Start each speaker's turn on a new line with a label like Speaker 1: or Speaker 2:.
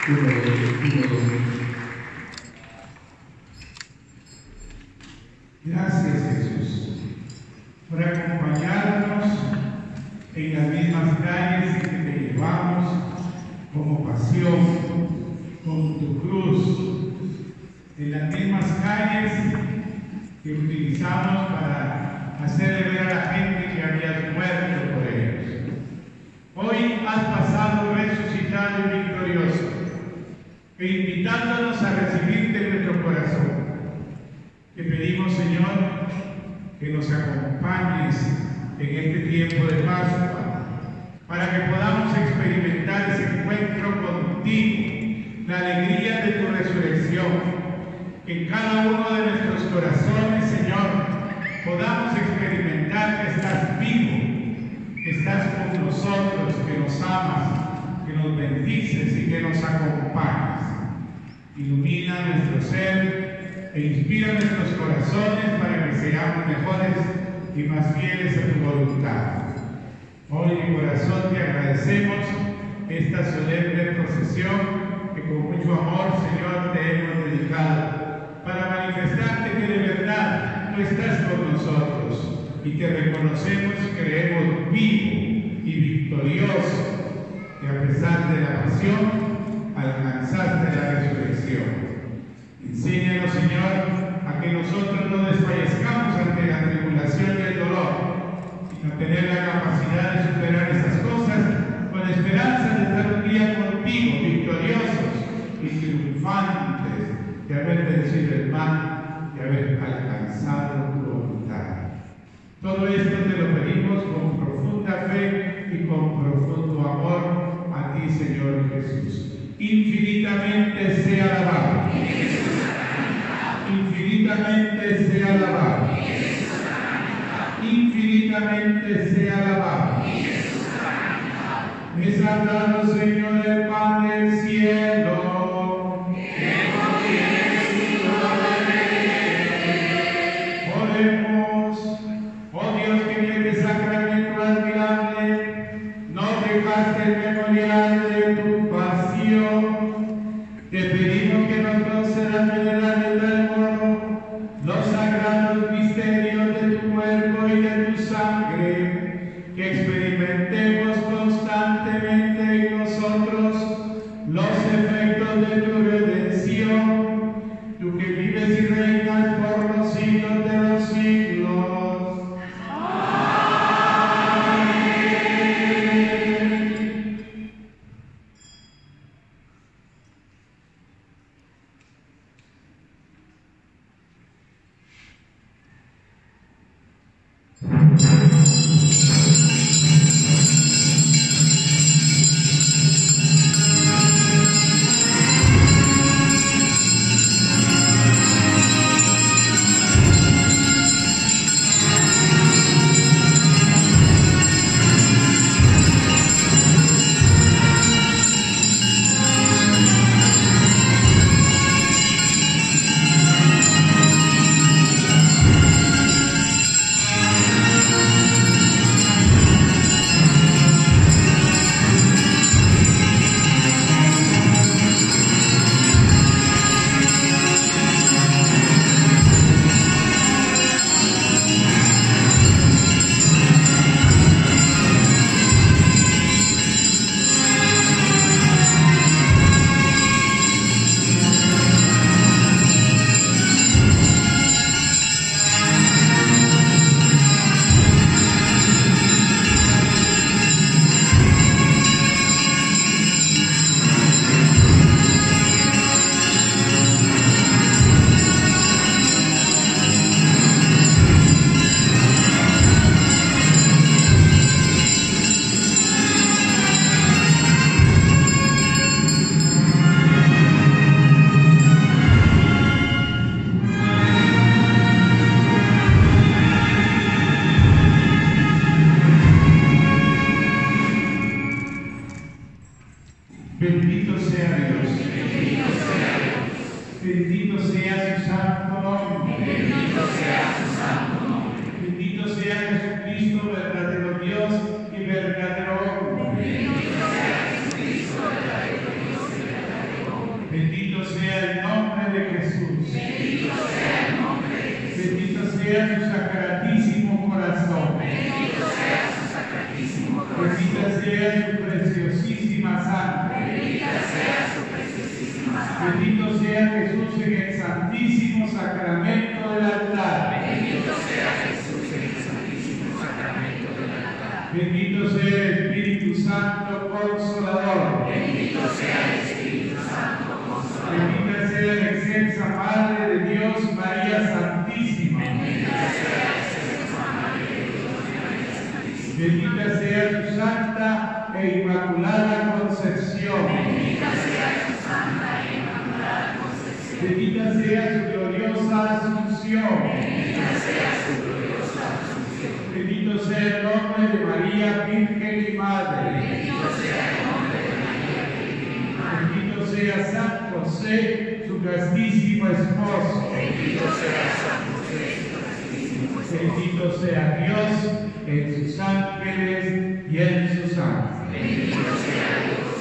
Speaker 1: Gracias, Jesús, por acompañarnos en las mismas calles que te llevamos como pasión, con tu cruz, en las mismas calles que utilizamos para hacerle ver a la gente que habías muerto por ellos. Hoy has pasado resucitado y victorioso, e invitándonos a recibirte en nuestro corazón. Te pedimos, Señor, que nos acompañes en este tiempo de Pascua, para que podamos experimentar ese encuentro contigo, la alegría de tu resurrección, que en cada uno de nuestros corazones, Señor, podamos experimentar que estás vivo, que estás con nosotros, que nos amas, que nos bendices y que nos acompañas. Ilumina nuestro ser e inspira nuestros corazones para que seamos mejores y más fieles a tu voluntad. Hoy en mi corazón te agradecemos esta solemne procesión que con mucho amor, Señor, te hemos dedicado para manifestarte que de verdad tú estás con nosotros y te reconocemos y creemos vivo y victorioso, que a pesar de la pasión alcanzaste la resurrección. Enséñanos, Señor, a que nosotros no desfallezcamos ante la tribulación y el dolor, sino tener la capacidad de superar estas cosas con esperanza de estar un día contigo, victoriosos y triunfantes de haber vencido el mal, de haber alcanzado tu voluntad. Todo esto te lo pedimos con profunda fe y con profundo amor a ti, Señor Jesús. Infinitamente sea alabado. Infinitamente sea alabado. Infinitamente sea alabado. Es dado, Señor, el pan del cielo. Oremos. Oh Dios, que en este sacramento admirable nos dejaste el memorial de tu pasión. Te pedimos que nos concedas venerar de tal modo los sagrados misterios de tu cuerpo y de tu sangre, que experimentemos constantemente en nosotros los efectos de tu redención, tú que vives y reinas por los siglos de los siglos. Bendito sea Dios. Bendito sea su santo nombre. Bendito sea Jesucristo, verdadero Dios y verdadero hombre. sea su sacratísimo corazón.
Speaker 2: Bendito sea su sacratísimo corazón.
Speaker 1: Bendita sea su preciosísima sangre.
Speaker 2: Bendita sea su preciosísima sangre.
Speaker 1: Bendito sea Jesús en el santísimo sacramento del altar.
Speaker 2: Bendito sea Jesús en el santísimo sacramento del altar.
Speaker 1: Bendito sea el Espíritu Santo Consolador.
Speaker 2: Bendito sea el Espíritu Santo Consolador.
Speaker 1: Bendita sea la excelsa Madre de Dios, María Santísima.
Speaker 2: Bendita sea la excelsa Madre de Dios, María Santísima.
Speaker 1: Bendita sea su santa e inmaculada concepción.
Speaker 2: Bendita sea su santa e inmaculada concepción.
Speaker 1: Bendita sea su gloriosa asunción.
Speaker 2: Bendita sea su gloriosa asunción.
Speaker 1: Bendito sea el nombre de María, Virgen y Madre.
Speaker 2: Bendito sea el nombre de María, Virgen y Madre.
Speaker 1: Bendito sea San José, su castísimo esposo.
Speaker 2: Bendito sea San José, su castísimo esposo.
Speaker 1: Bendito sea Dios en sus ángeles y en sus ángeles.
Speaker 2: Bendito sea Dios